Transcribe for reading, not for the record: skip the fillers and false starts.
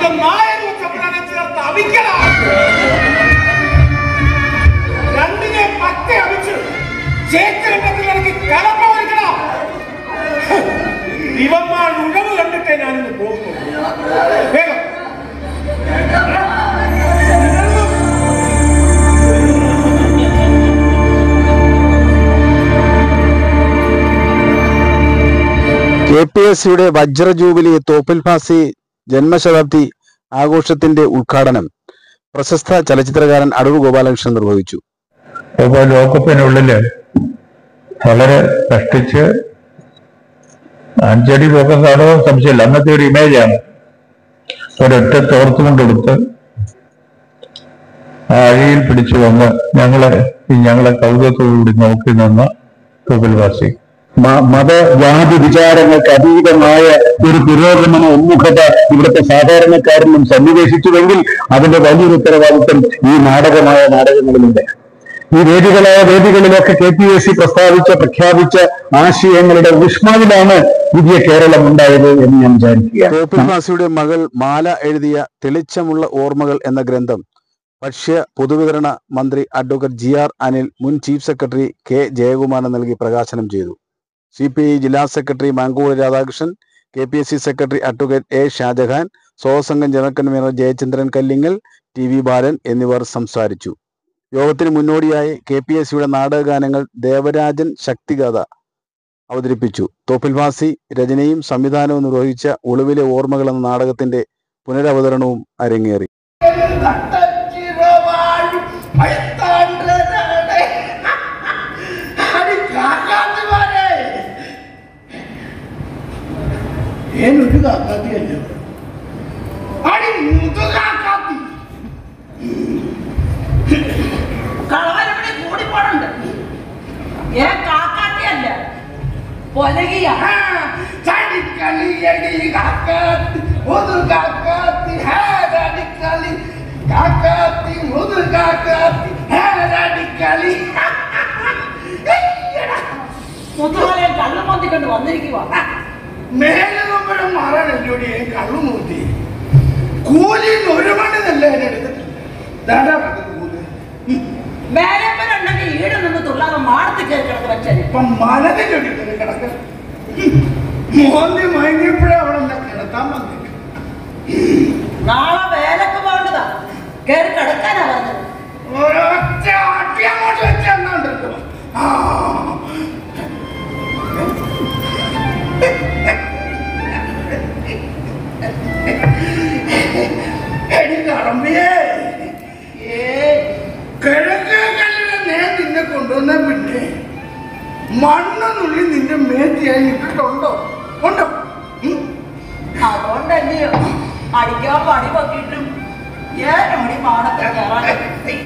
KPSCയുടെ വജ്ര jubilee Thoppil ഫാസി ജന്മശതാബ്ദി ആഘോഷത്തിന്റെ ഉദ്ഘാടനം പ്രശസ്ത ചലച്ചിത്രകാരൻ അടൂർ ഗോപാലകൃഷ്ണൻ നിർവഹിച്ചു. ലോകകപ്പിനുള്ളില് വളരെ കഷ്ടിച്ച് 5 അടി പൊക്കം കാണുമോ സംശയമില്ല. അന്നത്തെ ഒരു ഇമേജാണ്. ഒരൊറ്റ തോർത്തുകൊണ്ടെടുത്ത് ആ അഴിയിൽ പിടിച്ചു വന്ന് ഞങ്ങളെ കൗതുകത്തോടുകൂടി നോക്കി നിന്ന തോപ്പിൽ ഫാസി. മതജാതി വിചാരങ്ങൾക്ക് അതീതമായ ഒരു പുരോഗമന ഉന്മുഖത ഇവിടുത്തെ സാധാരണക്കാരനും സന്നിവേശിച്ചുവെങ്കിൽ അതിന്റെ വലിയൊരു ഉത്തരവാദിത്വം ഈ നാടകങ്ങളിലുണ്ട്. ഈ വേദികളിലൊക്കെ KPSC പ്രഖ്യാപിച്ച ആശയങ്ങളുടെ വിസ്മയിലാണ് പുതിയ കേരളം ഉണ്ടായത് എന്ന് ഞാൻ വിചാരിക്കുക. തോപ്പിൽ ഫാസിയുടെ മകൾ മാല എഴുതിയ തെളിച്ചമുള്ള ഓർമ്മകൾ എന്ന ഗ്രന്ഥം ഭക്ഷ്യ പൊതുവിതരണ മന്ത്രി അഡ്വക്കേറ്റ് GR അനിൽ, മുൻ ചീഫ് സെക്രട്ടറി K ജയകുമാരൻ നൽകി പ്രകാശനം ചെയ്തു. CPI ജില്ലാ secretary Mankood Radhakrishnan, KPSC secretary advocate A Shajahan, സ്വാഗതസംഘം general convener Jayachandran Kallingal, TV Balan എന്നിവർ സംസാരിച്ചു. യോഗത്തിന് മുന്നോടിയായി KPSCയുടെ നാടകഗാനങ്ങൾ ദേവരാജൻ ശക്തിഗാഥ അവതരിപ്പിച്ചു. തോപ്പിൽ ഫാസി രചനയും സംവിധാനവും നിർവഹിച്ച ഒളിവിലെ ഓർമ്മകൾ എന്ന നാടകത്തിന്റെ പുനരവതരണവും അരങ്ങേറി. ಏನೊಂದು ಕಾಕಾತಿ ಅಲ್ಲ ಅಡಿ ಮುದು ಕಾಕಾತಿ കളവരവിടെ കൂടിപ്പോടുണ്ട്. കാക്കാത്തി അല്ല പൊലകിയ ചടിക്കളി എടി കാക്കാത്തി മുതു കാക്കാത്തി ഹേരടിക്കളി കാക്കാത്തി മുതു കാക്കാത്തി ഹേരടിക്കളി മുത്തുകാലെ കള്ളു മോന്തിക്കൊണ്ട് വന്നിരിക്കുക. മേലുമ്പഴും മാറാനല്ലോടി കള്ളുമൂത്തി കൂലി 1 മണി നല്ല മേലപ്പനുണ്ടെങ്കിൽ ഈട് നിന്ന് തുള്ളാതെ മാടത്തിൽ കയറി കിടക്ക് വെച്ചാൽ ഇപ്പൊ മലതിന്റെ കിടക്ക് മോന്തി മയങ്ങിയപ്പോഴേ അവിടെ കിടത്താൻ വന്നിട്ട് നാളെ വേലക്ക് പോകേണ്ടതാ. കയറി കിടക്കാനാ പറഞ്ഞത്. ഒരൊറ്റ അട്ടിയങ്ങോട്ട് വെച്ചെന്നുണ്ടല്ലോ. കിഴക്കേ കല്ലിനെ ഞാൻ നിന്നെ കൊണ്ടുവന്ന പിന്നെ മണ്ണെന്നുള്ളി നിന്റെ മേത്തിയായി ഇട്ടിട്ടുണ്ടോ? ഉണ്ടോ? അതുകൊണ്ടല്ലയോ അടിക്കാൻ പണി പൊക്കിയിട്ടും 7 മണി മാടത്തെ കയറാൻ